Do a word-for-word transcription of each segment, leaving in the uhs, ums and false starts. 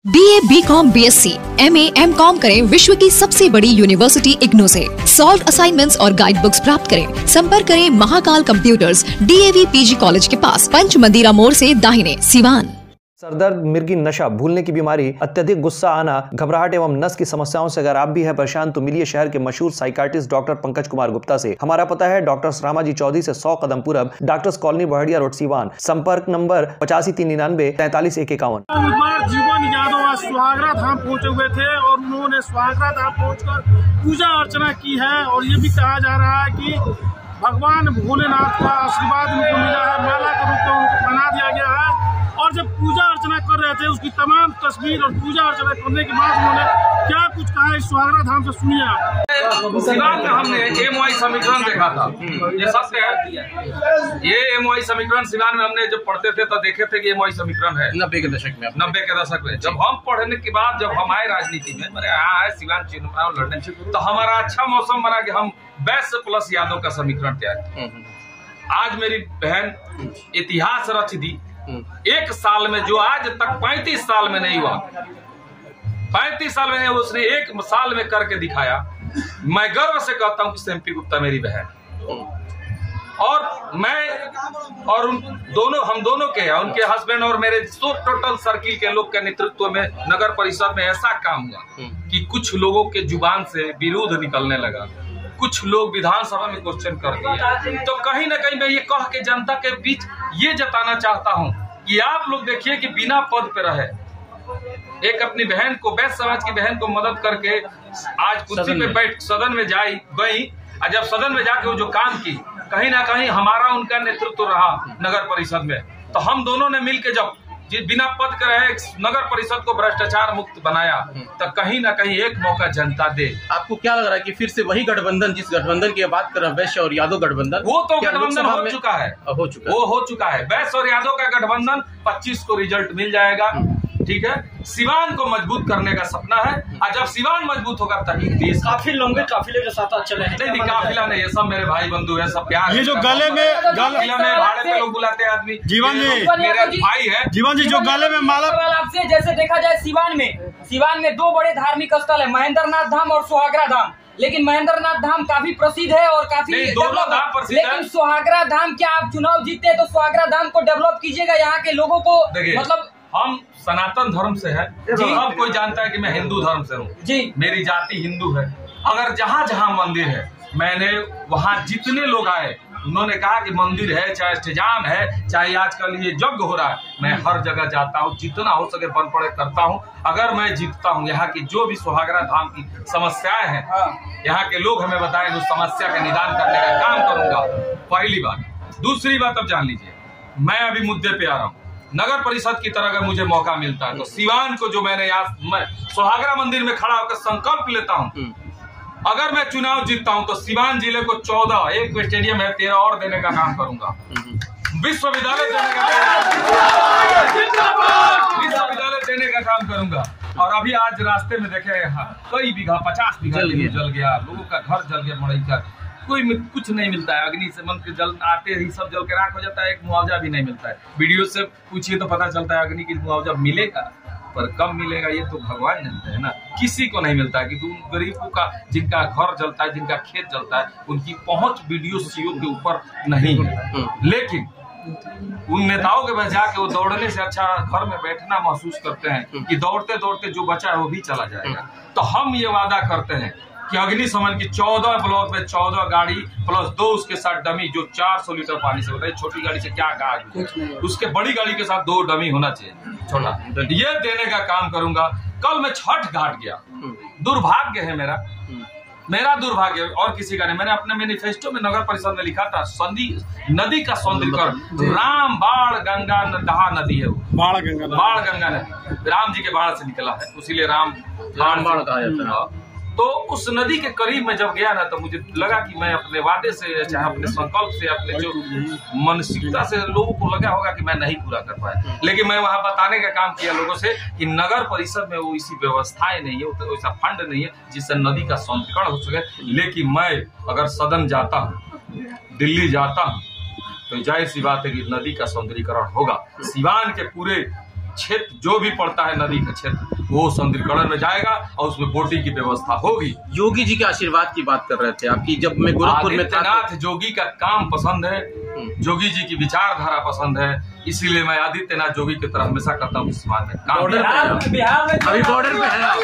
BA, BCom, BSc, MA, MCom करें विश्व की सबसे बड़ी यूनिवर्सिटी इग्नू से। सॉल्व असाइनमेंट्स और गाइड बुक्स प्राप्त करें। संपर्क करें Mahakal computers, DAV PG college के पास, पंच मंदिरा मोड़ से दाहिने, सिवान। सरदर्द, मिर्गी, नशा, भूलने की बीमारी, अत्यधिक गुस्सा आना, घबराहट एवं नस की समस्याओं से अगर आप भी हैं परेशान तो मिलिए शहर के मशहूर साइकाट्रिस्ट डॉक्टर पंकज कुमार गुप्ता से। हमारा पता है डॉक्टर रामाजी चौधरी से सौ कदम पूरब, doctors colony Baharia road, Siwan. संपर्क नंबर पचासी तीन निन्यानवे तैतालीस एक इक्यावन। जीवन यादव आज सुहागरा धाम पहुंचे हुए थे और उन्होंने सुहागरा धाम पहुंचकर पूजा अर्चना की है और ये भी कहा जा रहा है कि भगवान भोलेनाथ का आशीर्वाद उनको मिला है, माला के रूप में उनको बना दिया गया है। और जब पूजा अर्चना कर रहे थे उसकी तमाम तस्वीर और पूजा अर्चना करने के बाद उन्होंने क्या कुछ कहा इस सुहागरा धाम से सुनिए आप। सिवान में हमने एम वाई समीकरण देखा था, ये सत्य है। ये एम वाई समीकरण सिवान में हमने जब पढ़ते थे तो देखे थे कि एम वाई समीकरण है नब्बे के दशक में नब्बे के दशक में जब हम पढ़ने के बाद जब हम आए राजनीति में, मेरे यहाँ आए सिवान चुनाव लड़ने, तो हमारा अच्छा मौसम बना कि हम वैश्य प्लस यादव का समीकरण तैयार किए। आज मेरी बहन इतिहास रच दी एक साल में, जो आज तक पैंतीस साल में नहीं हुआ। पैंतीस साल में उसने एक साल में करके दिखाया। मैं गर्व से कहता हूं कि एमपी गुप्ता मेरी बहन और मैं और उन दोनों हम दोनों के उनके हस्बैंड और मेरे सो टोटल सर्किल के लोग के नेतृत्व में नगर परिषद में ऐसा काम हुआ कि कुछ लोगों के जुबान से विरोध निकलने लगा। कुछ लोग विधानसभा में क्वेश्चन कर दिए। तो कहीं ना कहीं मैं ये कह के जनता के बीच ये जताना चाहता हूं कि आप लोग देखिए कि बिना पद पे रहे एक अपनी बहन को, वैश्य समाज की बहन को मदद करके आज कुर्सी पे बैठ सदन में जाई गई। और जब सदन में जाके वो जो काम की, कहीं ना कहीं हमारा उनका नेतृत्व रहा नगर परिषद में। तो हम दोनों ने मिलकर जब बिना पद के रहे नगर परिषद को भ्रष्टाचार मुक्त बनाया, तो कहीं ना कहीं एक मौका जनता दे। आपको क्या लग रहा है कि फिर से वही गठबंधन, जिस गठबंधन की बात कर रहे हैं वैश्य और यादव गठबंधन, वो तो गठबंधन हो चुका है हो चुका वो हो चुका है वैश्य और यादव का गठबंधन पच्चीस को रिजल्ट मिल जाएगा। ठीक है, सिवान को मजबूत करने का सपना है और जब सिवान मजबूत होगा तभी देश। काफी लंबे काफिले के साथ चले हैं। नहीं नहीं काफिला नहीं, ये सब मेरे भाई बंधु है, सब प्यार। ये जो गले में काफिला में भाड़े पे लोग बुलाते हैं आदमी। जीवन जी मेरे भाई है। जीवन जी जो गले में माला आपसे जैसे देखा जाए सिवान में सिवान में दो बड़े धार्मिक स्थल है, महेंद्रनाथ धाम और सुहागरा धाम। लेकिन महेंद्रनाथ धाम काफी प्रसिद्ध है और काफी दोनों धाम प्रसिद्ध है। लेकिन सुहागरा धाम, क्या आप चुनाव जीतते हैं तो सुहागरा धाम को डेवलप कीजिएगा, यहाँ के लोगों को। मतलब हम सनातन धर्म से है जी। अब कोई जानता है कि मैं हिंदू धर्म से हूँ जी, मेरी जाति हिंदू है। अगर जहाँ जहाँ मंदिर है, मैंने वहाँ जितने लोग आए उन्होंने कहा कि मंदिर है, चाहे इंतजाम है, चाहे आजकल ये यज्ञ हो रहा है, मैं हर जगह जाता हूँ, जितना हो सके बन पड़े करता हूँ। अगर मैं जीतता हूँ, यहाँ की जो भी सुहागरा धाम की समस्याएं हैं, यहाँ के लोग हमें बताएं, उस समस्या का निदान करने का काम करूंगा। पहली बात। दूसरी बात अब जान लीजिए, मैं अभी मुद्दे पे आ रहा हूँ। नगर परिषद की तरह अगर मुझे मौका मिलता है तो सिवान को, जो मैंने यहाँ मैं सुहागरा मंदिर में खड़ा होकर संकल्प लेता हूँ, अगर मैं चुनाव जीतता हूं तो सिवान जिले को चौदह, एक स्टेडियम है, तेरह और देने का काम करूंगा। विश्वविद्यालय देने का विश्वविद्यालय देने का काम करूंगा। और अभी आज रास्ते में देखे कई बीघा, पचास बीघा जल गया, लोगों का घर जल गया, मड़ई का कोई कुछ नहीं मिलता है। अग्नि से मन के जल आते ही सब जल के राख हो जाता है, एक मुआवजा भी नहीं मिलता है। वीडियो से पूछिए तो पता चलता है अग्नि की मुआवजा मिलेगा, पर कब मिलेगा ये तो भगवान जानते हैं ना। किसी को नहीं मिलता है क्योंकि उन गरीबों का, जिनका घर जलता है, जिनका खेत जलता है, उनकी पहुंच वीडियो सीओ के ऊपर नहीं है। लेकिन उन नेताओं के पास जाके वो दौड़ने से अच्छा घर में बैठना महसूस करते हैं कि दौड़ते दौड़ते जो बचा है वो भी चला जाएगा। तो हम ये वादा करते हैं कि अग्निशमन की चौदह ब्लॉक में चौदह गाड़ी प्लस दो उसके साथ डमी, जो चार सौ लीटर पानी से होता है। छोटी गाड़ी से क्या कहा, उसके बड़ी गाड़ी के साथ दो डमी होना चाहिए छोटा, ये देने का काम करूंगा। कल मैं छठ घाट गया, दुर्भाग्य है मेरा मेरा दुर्भाग्य और किसी का नहीं। मैंने अपने मैनिफेस्टो में नगर परिषद में लिखा था, संधि नदी का सौंदर्यीकरण, राम बाढ़ गंगा दहा नदी है, वो बाढ़ गंगा बाढ़ गंगा नदी राम जी के बाढ़ से निकला है, उसीलिए राम राम बाढ़ कहा जाता है। तो उस नदी के करीब में जब गया ना, तो मुझे लगा कि मैं अपने वादे से, चाहे अपने संकल्प से, अपने जो मानसिकता से लोगों को लगा होगा कि मैं नहीं पूरा कर पाया, लेकिन मैं वहां बताने का काम किया लोगों से कि नगर परिषद में वो इसी व्यवस्थाएं नहीं है, वैसा फंड नहीं है जिससे नदी का सौंदर्यीकरण हो सके। लेकिन मैं अगर सदन जाता हूँ, दिल्ली जाता हूँ, तो जाहिर सी बात है कि नदी का सौंदर्यीकरण होगा। सिवान के पूरे क्षेत्र जो भी पड़ता है नदी का क्षेत्र वो सौंदर्यीकरण में जाएगा और उसमें बोटिंग की व्यवस्था होगी। योगी जी के आशीर्वाद की बात कर रहे थे आपकी, जब मैं गोरखपुर में था। आदित्यनाथ जोगी का काम पसंद है, जोगी जी की विचारधारा पसंद है, इसीलिए मैं आदित्यनाथ जोगी की तरफ हमेशा करता हूँ इस बात में काम। बिहार में अभी बॉर्डर पे है,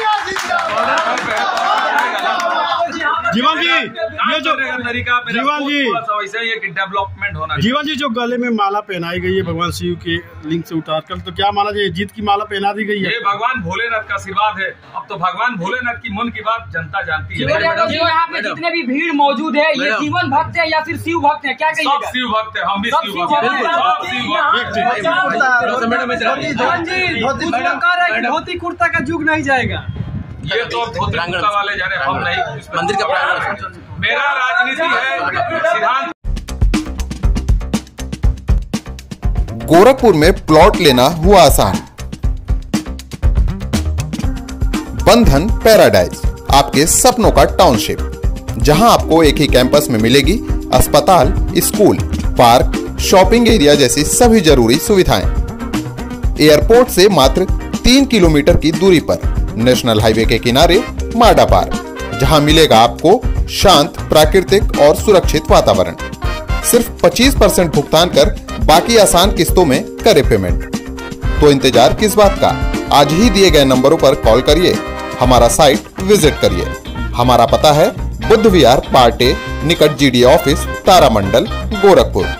जीवन जी ये जो तरीका जीवन जी वैसे ही है कि डेवलपमेंट होना। जीवन जी जो गले में माला पहनाई गई है भगवान शिव के लिंग से उतार कर, तो क्या माना जाए जीत की माला पहना दी गई है? ये भगवान भोलेनाथ का आशीर्वाद है। अब तो भगवान भोलेनाथ की मन की बात जनता जानती है। यहाँ पे जितने भी भीड़ मौजूद है ये जीवन भक्त है या फिर शिव भक्त है, क्या कहिएगा? सब शिव भक्त है, हम भी शिव भक्त हैं। धोती कुर्ता का जुग नहीं जाएगा। ये तो धोती कुर्ता वाले जाने, हम नहीं। मंदिर का प्रांगण, मेरा राजनीति है सिद्धांत। गोरखपुर में प्लॉट लेना हुआ आसान। बंधन पैराडाइज, आपके सपनों का टाउनशिप, जहां आपको एक ही कैंपस में मिलेगी अस्पताल, स्कूल, पार्क, शॉपिंग एरिया जैसी सभी जरूरी सुविधाएं। एयरपोर्ट से मात्र तीन किलोमीटर की दूरी पर नेशनल हाईवे के किनारे माडा पार्क, जहां मिलेगा आपको शांत, प्राकृतिक और सुरक्षित वातावरण। सिर्फ पच्चीस परसेंट भुगतान कर बाकी आसान किस्तों में करे पेमेंट। तो इंतजार किस बात का, आज ही दिए गए नंबरों पर कॉल करिए, हमारा साइट विजिट करिए। हमारा पता है बुद्ध विहार पार्टे निकट जीडी ऑफिस, तारामंडल, गोरखपुर।